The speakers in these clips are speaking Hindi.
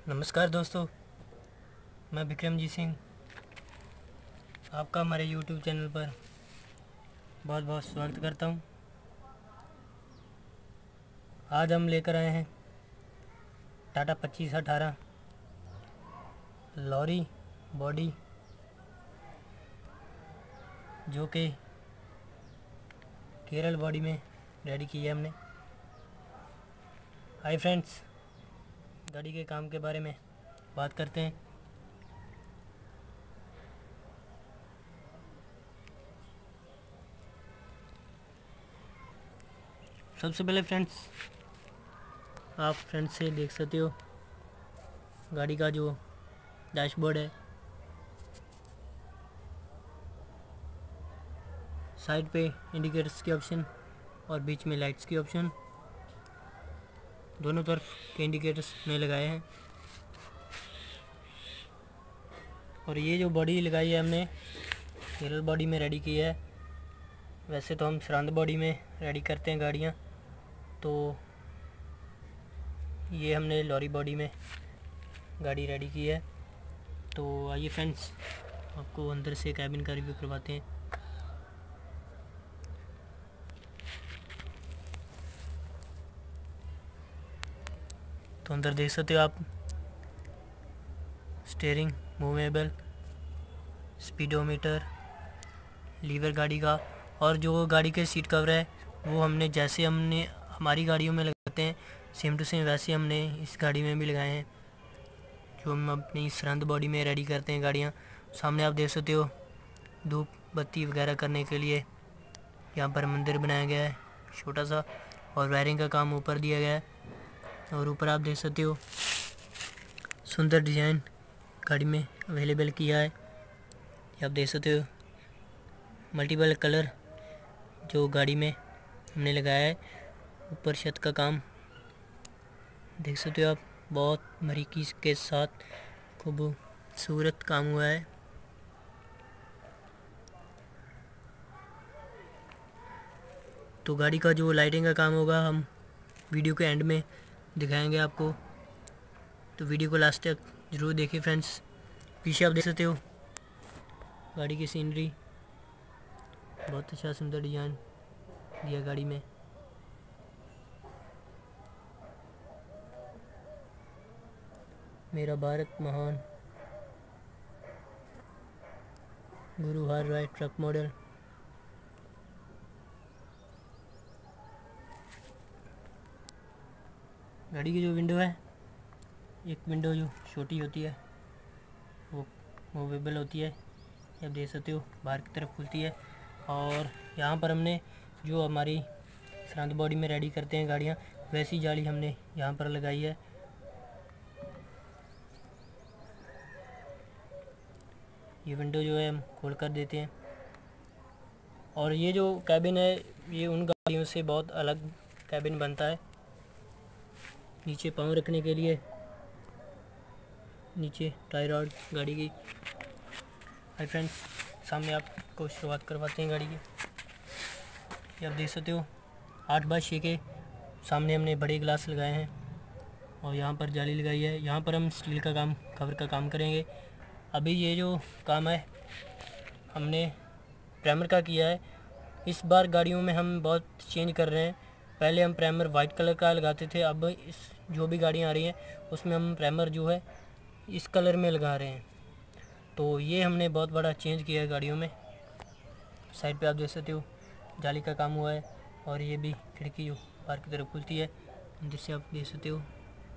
नमस्कार दोस्तों, मैं विक्रमजीत सिंह आपका हमारे YouTube चैनल पर बहुत बहुत स्वागत करता हूं। आज हम लेकर आए हैं टाटा 2518 लॉरी बॉडी, जो कि केरल बॉडी में रेडी की है हमने। हाय फ्रेंड्स, गाड़ी के काम के बारे में बात करते हैं। सबसे पहले फ्रेंड्स, आप फ्रेंड्स से देख सकते हो गाड़ी का जो डैशबोर्ड है। साइड पे इंडिकेटर्स के ऑप्शन और बीच में लाइट्स की ऑप्शन, दोनों तरफ के इंडिकेटर्स ने लगाए हैं। और ये जो बॉडी लगाई है हमने केरल बॉडी में रेडी की है। वैसे तो हम श्रांत बॉडी में रेडी करते हैं गाड़ियाँ, तो ये हमने लॉरी बॉडी में गाड़ी रेडी की है। तो आइए फ्रेंड्स, आपको अंदर से कैबिन का रिव्यू करवाते हैं। तो अंदर देख सकते हो आप, स्टीयरिंग मूवेबल, स्पीडोमीटर, लीवर गाड़ी का, और जो गाड़ी के सीट कवर है वो हमने जैसे हमने हमारी गाड़ियों में लगाते हैं सेम टू सेम वैसे हमने इस गाड़ी में भी लगाए हैं, जो हम अपनी श्रांत बॉडी में रेडी करते हैं गाड़ियाँ। सामने आप देख सकते हो धूप बत्ती वगैरह करने के लिए यहाँ पर मंदिर बनाया गया है छोटा सा, और वायरिंग का काम ऊपर दिया गया है। और ऊपर आप देख सकते हो सुंदर डिज़ाइन गाड़ी में अवेलेबल किया है। आप देख सकते हो मल्टीपल कलर जो गाड़ी में हमने लगाया है। ऊपर छत का काम देख सकते हो आप, बहुत बारीकी के साथ खूबसूरत काम हुआ है। तो गाड़ी का जो लाइटिंग का काम होगा हम वीडियो के एंड में दिखाएंगे आपको, तो वीडियो को लास्ट तक ज़रूर देखिए फ्रेंड्स। पीछे आप देख सकते हो गाड़ी की सीनरी, बहुत अच्छा सुंदर डिज़ाइन दिया गाड़ी में। मेरा भारत महान, गुरु हर राय ट्रक मॉडल। गाड़ी की जो विंडो है, एक विंडो जो छोटी होती है वो मूवेबल होती है, आप देख सकते हो बाहर की तरफ खुलती है। और यहाँ पर हमने जो हमारी श्रांत बॉडी में रेडी करते हैं गाड़ियाँ, वैसी जाली हमने यहाँ पर लगाई है। ये विंडो जो है हम खोल कर देते हैं। और ये जो कैबिन है ये उन गाड़ियों से बहुत अलग कैबिन बनता है। नीचे पाँव रखने के लिए नीचे टाई रॉड गाड़ी की। हाय फ्रेंड्स, सामने आपको शुरुआत करवाते हैं गाड़ी की। ये आप देख सकते हो 8x6 के सामने हमने बड़े ग्लास लगाए हैं और यहाँ पर जाली लगाई है। यहाँ पर हम स्टील का काम, कवर का काम करेंगे। अभी ये जो काम है हमने प्राइमर का किया है। इस बार गाड़ियों में हम बहुत चेंज कर रहे हैं। पहले हम प्राइमर वाइट कलर का लगाते थे, अब इस जो भी गाड़ियाँ आ रही हैं उसमें हम प्राइमर जो है इस कलर में लगा रहे हैं। तो ये हमने बहुत बड़ा चेंज किया है गाड़ियों में। साइड पे आप देख सकते हो जाली का काम हुआ है, और ये भी खिड़की जो बाहर की तरफ खुलती है जिससे आप देख सकते हो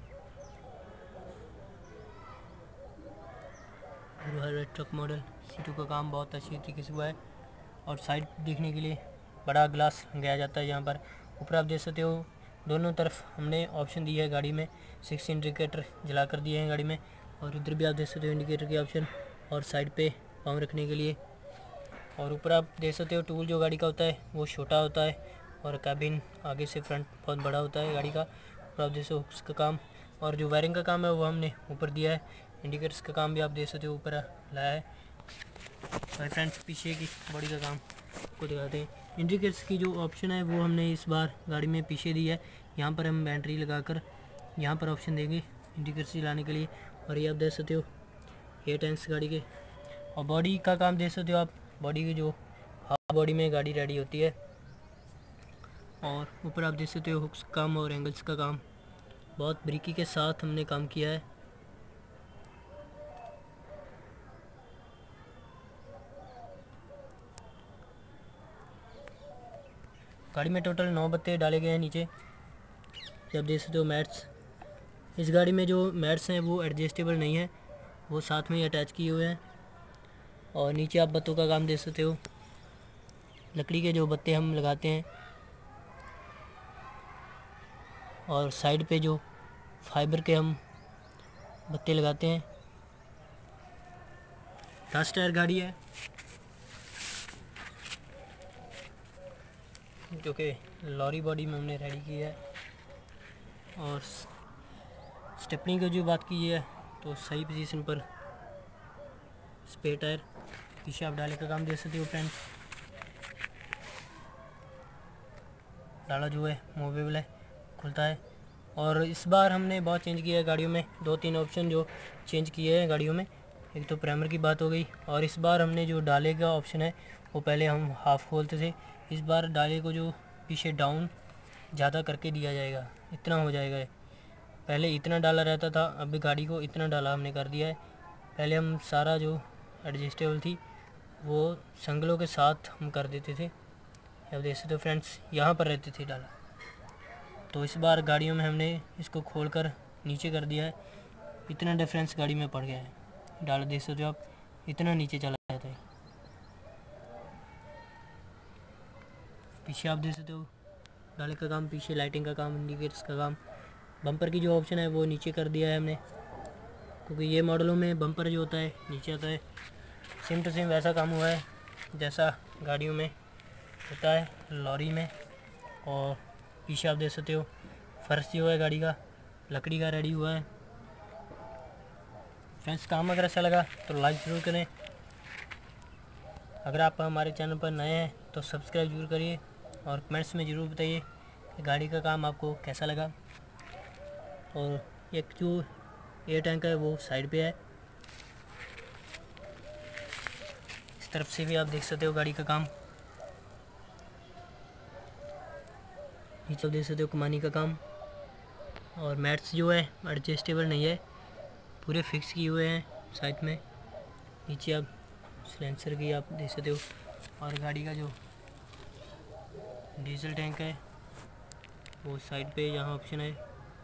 हर ट्रक मॉडल। सीटों का काम बहुत अच्छी तरीके से हुआ है, और साइड देखने के लिए बड़ा ग्लास लगाया जाता है यहाँ पर। ऊपर आप देख सकते हो दोनों तरफ हमने ऑप्शन दिया है गाड़ी में, 6 इंडिकेटर जला कर दिए हैं गाड़ी में। और इधर भी आप देख सकते हो इंडिकेटर के ऑप्शन, और साइड पे पाँव रखने के लिए। और ऊपर आप देख सकते हो टूल जो गाड़ी का होता है वो छोटा होता है, और कैबिन आगे से फ्रंट बहुत बड़ा होता है गाड़ी का। ऊपर आप देख सकते हो उसका काम, और जो वायरिंग का काम है वो हमने ऊपर दिया है। इंडिकेटर्स का काम भी आप देख सकते हो ऊपर लाया है। और फ्रेंड्स, पीछे की बॉडी का काम को दिखाते हैं। इंडिकेटर्स की जो ऑप्शन है वो हमने इस बार गाड़ी में पीछे दी है। यहाँ पर हम बैटरी लगाकर यहाँ पर ऑप्शन देंगे इंडिकेटर चलाने के लिए। और ये आप देख सकते हो एयर टैंक्स गाड़ी के। और बॉडी का काम देख सकते हो आप, बॉडी की जो हाफ बॉडी में गाड़ी रेडी होती है। और ऊपर आप देख सकते हो हुक्स का काम और एंगल्स का काम, बहुत बारीकी के साथ हमने काम किया है। गाड़ी में टोटल 9 बत्ते डाले गए हैं नीचे। जब देख सकते हो मैट्स, इस गाड़ी में जो मैट्स हैं वो एडजस्टेबल नहीं है, वो साथ में ही अटैच किए हुए हैं। और नीचे आप बत्तों का काम देख सकते हो, लकड़ी के जो बत्ते हम लगाते हैं। और साइड पे जो फाइबर के हम बत्ते लगाते हैं। 10 टायर गाड़ी है जो कि लॉरी बॉडी में हमने रेडी की है। और स्टेपनी की जो बात की है तो सही पोजीशन पर स्पेयर टायर। पीछे आप डाले का काम देख सकते हो फ्रेंड्स, डाला जो है मूवेबल है, खुलता है। और इस बार हमने बहुत चेंज किया है गाड़ियों में, 2-3 ऑप्शन जो चेंज किए हैं गाड़ियों में। एक तो प्राइमर की बात हो गई, और इस बार हमने जो डाले का ऑप्शन है वो पहले हम हाफ़ खोलते थे, इस बार डाले को जो पीछे डाउन ज़्यादा करके दिया जाएगा, इतना हो जाएगा। पहले इतना डाला रहता था, अभी गाड़ी को इतना डाला हमने कर दिया है। पहले हम सारा जो एडजस्टेबल थी वो संगलों के साथ हम कर देते थे। अब देख सकते हो फ्रेंड्स, यहाँ पर रहते थे डाला, तो इस बार गाड़ियों में हमने इसको खोलकर नीचे कर दिया है। इतना डिफरेंस गाड़ी में पड़ गया है, डाला देख सकते हो आप, इतना नीचे चला जाता है। पीछे आप देख सकते हो डाले का काम, पीछे लाइटिंग का काम, इंडिकेटर्स का काम। बम्पर की जो ऑप्शन है वो नीचे कर दिया है हमने, क्योंकि ये मॉडलों में बम्पर जो होता है नीचे आता है। सेम टू सेम वैसा काम हुआ है जैसा गाड़ियों में होता है लॉरी में। और पीछे आप देख सकते हो फर्श जो है गाड़ी का लकड़ी का रेडी हुआ है। फ्रेंड्स, काम अगर अच्छा लगा तो लाइक ज़रूर करें। अगर आप हमारे चैनल पर नए हैं तो सब्सक्राइब जरूर करिए, और कमेंट्स में ज़रूर बताइए कि गाड़ी का काम आपको कैसा लगा। और एक जो एयर टैंक है वो साइड पे है, इस तरफ से भी आप देख सकते हो गाड़ी का काम। नीचे देख सकते हो कमानी का काम। और मैट्स जो है एडजस्टेबल नहीं है, पूरे फिक्स किए हुए हैं साइड में। नीचे आप सिलेंसर की आप देख सकते हो। और गाड़ी का जो डीजल टैंक है वो साइड पे यहाँ ऑप्शन है।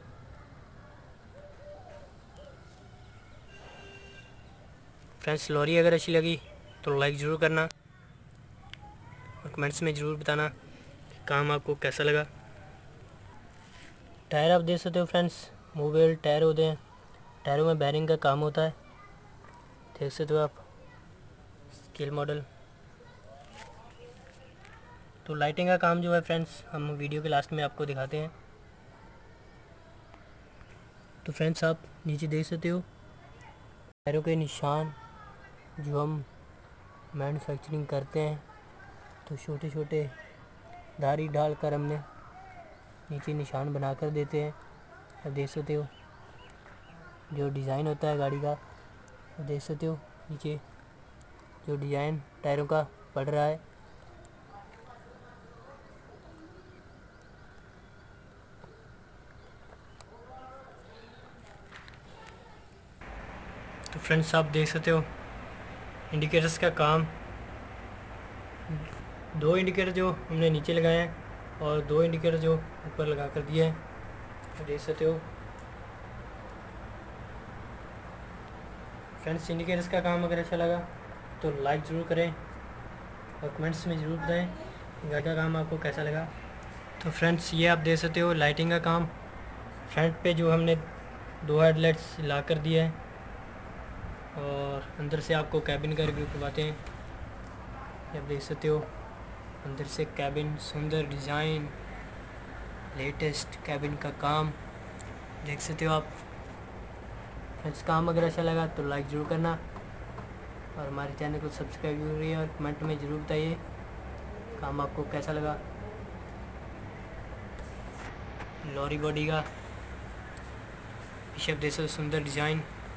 फ्रेंड्स, लॉरी अगर अच्छी लगी तो लाइक ज़रूर करना, और कमेंट्स में ज़रूर बताना काम आपको कैसा लगा। टायर आप देख सकते हो फ्रेंड्स, मूवेबल टायर होते हैं, टायरों में बैरिंग का काम होता है, देख सकते हो आप, स्केल मॉडल। तो लाइटिंग का काम जो है फ्रेंड्स हम वीडियो के लास्ट में आपको दिखाते हैं। तो फ्रेंड्स, आप नीचे देख सकते हो टायरों के निशान जो हम मैन्युफैक्चरिंग करते हैं, तो छोटे छोटे धारी डाल कर हमने नीचे निशान बना कर देते हैं। आप देख सकते हो जो डिज़ाइन होता है गाड़ी का, आप देख सकते हो नीचे जो डिज़ाइन टायरों का पड़ रहा है। तो फ्रेंड्स, आप देख सकते हो इंडिकेटर्स का काम, 2 इंडिकेटर जो हमने नीचे लगाए हैं और 2 इंडिकेटर जो ऊपर लगा कर दिए हैं, देख सकते हो। फ्रेंड्स, इंडिकेटर्स का काम अगर अच्छा लगा तो लाइक ज़रूर करें, और कमेंट्स में ज़रूर बताएं गाड़ी का काम आपको कैसा लगा। तो फ्रेंड्स, ये आप देख सकते हो लाइटिंग का काम, फ्रंट पे जो हमने 2 हेडलाइट्स ला कर दिए हैं, और अंदर से आपको कैबिन का रिव्यू करवाते हैं। ये आप देख सकते हो अंदर से कैबिन, सुंदर डिज़ाइन, लेटेस्ट कैबिन का काम देख सकते हो आप। फ्रेंड्स, काम अगर अच्छा लगा तो लाइक ज़रूर करना, और हमारे चैनल को सब्सक्राइब जरूर करिए, और कमेंट में ज़रूर बताइए काम आपको कैसा लगा। लॉरी बॉडी का पीछे आप देख सकते सुंदर डिज़ाइन।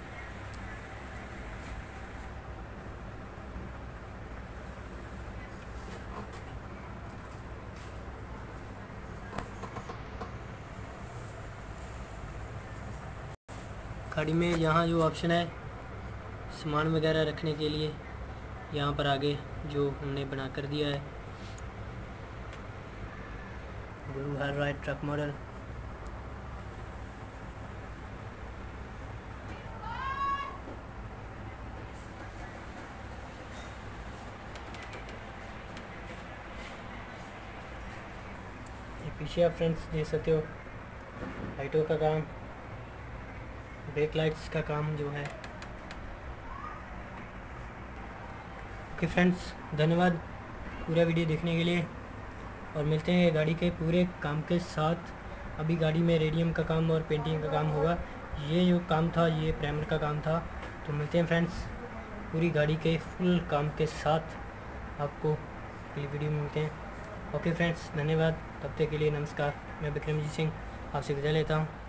गाड़ी में यहाँ जो ऑप्शन है सामान वगैरह रखने के लिए, यहाँ पर आगे जो हमने बना कर दिया है गुरु हर राइट ट्रक मॉडल। ये पीछे आप फ्रेंड्स देख सकते हो लाइटों का काम, ब्रेक लाइट्स का काम जो है। ओके फ्रेंड्स, धन्यवाद पूरा वीडियो देखने के लिए, और मिलते हैं गाड़ी के पूरे काम के साथ। अभी गाड़ी में रेडियम का काम और पेंटिंग का काम होगा। ये जो काम था ये प्राइमर का काम था। तो मिलते हैं फ्रेंड्स पूरी गाड़ी के फुल काम के साथ, आपको अगली वीडियो में मिलते हैं। ओके फ्रेंड्स, धन्यवाद, तब तक के लिए नमस्कार। मैं विक्रमजीत सिंह आपसे विदा लेता हूँ।